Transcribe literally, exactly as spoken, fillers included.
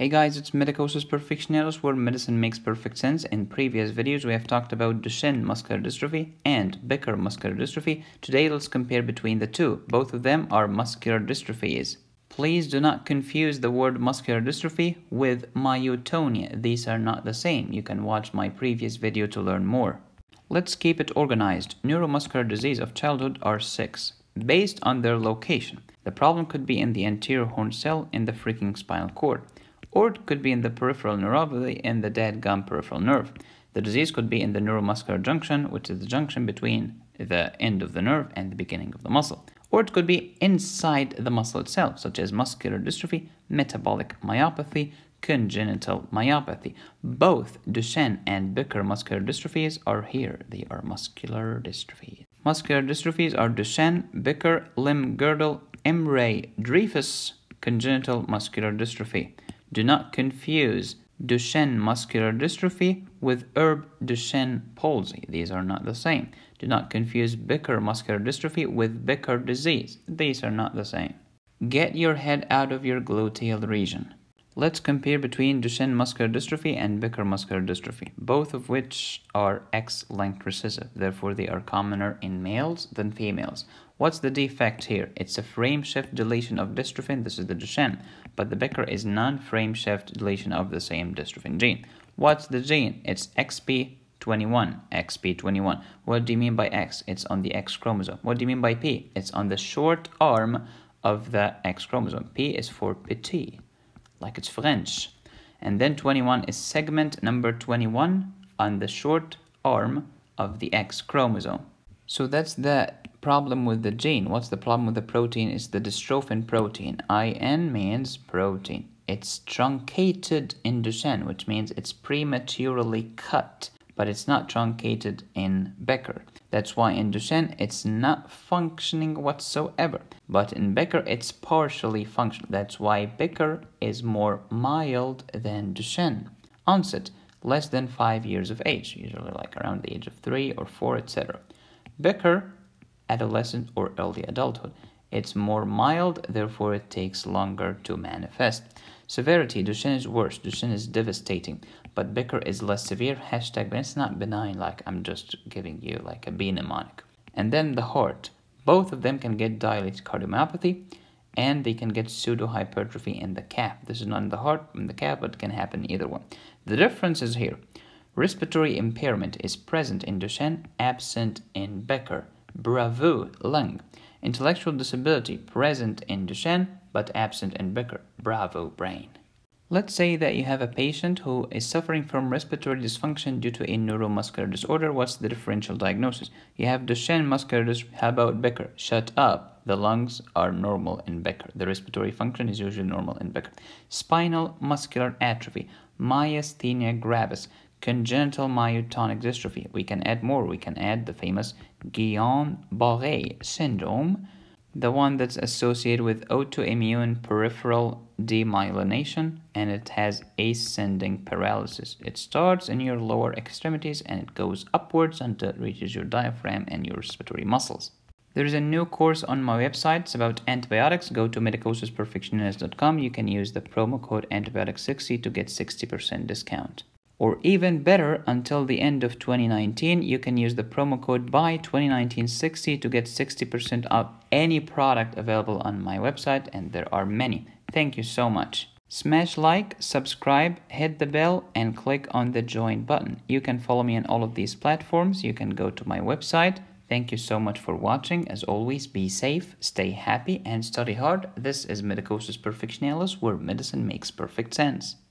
Hey guys, it's Medicosis Perfectionalis, where medicine makes perfect sense. In previous videos, we have talked about Duchenne muscular dystrophy and Becker muscular dystrophy. Today, let's compare between the two. Both of them are muscular dystrophies. Please do not confuse the word muscular dystrophy with myotonia. These are not the same. You can watch my previous video to learn more. Let's keep it organized. Neuromuscular disease of childhood are six, based on their location. The problem could be in the anterior horn cell in the freaking spinal cord, or it could be in the peripheral neuropathy in the dadgum peripheral nerve. The disease could be in the neuromuscular junction, which is the junction between the end of the nerve and the beginning of the muscle. Or it could be inside the muscle itself, such as muscular dystrophy, metabolic myopathy, congenital myopathy. Both Duchenne and Becker muscular dystrophies are here. They are muscular dystrophies. Muscular dystrophies are Duchenne, Becker, limb-girdle, Emery-Dreifuss, congenital muscular dystrophy. Do not confuse Duchenne muscular dystrophy with Herb Duchenne palsy. These are not the same. Do not confuse Becker muscular dystrophy with Becker disease. These are not the same. Get your head out of your gluteal region. Let's compare between Duchenne muscular dystrophy and Becker muscular dystrophy, both of which are X-linked recessive. Therefore, they are commoner in males than females. What's the defect here? It's a frame shift deletion of dystrophin. This is the Duchenne. But the Becker is non-frame shift deletion of the same dystrophin gene. What's the gene? It's X P twenty-one. X P twenty-one. What do you mean by X? It's on the X chromosome. What do you mean by P? It's on the short arm of the X chromosome. P is for petit, like it's French. And then twenty-one is segment number twenty-one on the short arm of the X chromosome. So that's the problem with the gene. What's the problem with the protein? Is the dystrophin protein. I N means protein. It's truncated in Duchenne, which means it's prematurely cut, but it's not truncated in Becker. That's why in Duchenne it's not functioning whatsoever, but in Becker it's partially functional. That's why Becker is more mild than Duchenne. Onset, less than five years of age, usually like around the age of three or four, et cetera. Becker, adolescent or early adulthood. It's more mild, therefore it takes longer to manifest. Severity, Duchenne is worse. Duchenne is devastating, but Becker is less severe. Hashtag, but it's not benign, like I'm just giving you like a B mnemonic. And then the heart. Both of them can get dilated cardiomyopathy, and they can get pseudohypertrophy in the calf. This is not in the heart, in the calf, but it can happen either one. The difference is here. Respiratory impairment is present in Duchenne, absent in Becker. Bravo, lung. Intellectual disability present in Duchenne, but absent in Becker. Bravo, brain. Let's say that you have a patient who is suffering from respiratory dysfunction due to a neuromuscular disorder. What's the differential diagnosis? You have Duchenne muscular dystrophy. How about Becker? Shut up. The lungs are normal in Becker. The respiratory function is usually normal in Becker. Spinal muscular atrophy, myasthenia gravis, congenital myotonic dystrophy. We can add more. We can add the famous Guillain-Barré syndrome, the one that's associated with autoimmune peripheral demyelination, and it has ascending paralysis. It starts in your lower extremities and it goes upwards until it reaches your diaphragm and your respiratory muscles. There is a new course on my website. It's about antibiotics. Go to medicosis perfectionalis dot com. You can use the promo code antibiotic sixty to get sixty percent discount. Or even better, until the end of twenty nineteen, you can use the promo code buy twenty nineteen sixty to get sixty percent off any product available on my website, and there are many. Thank you so much. Smash like, subscribe, hit the bell, and click on the join button. You can follow me on all of these platforms. You can go to my website. Thank you so much for watching. As always, be safe, stay happy, and study hard. This is Medicosis Perfectionalis, where medicine makes perfect sense.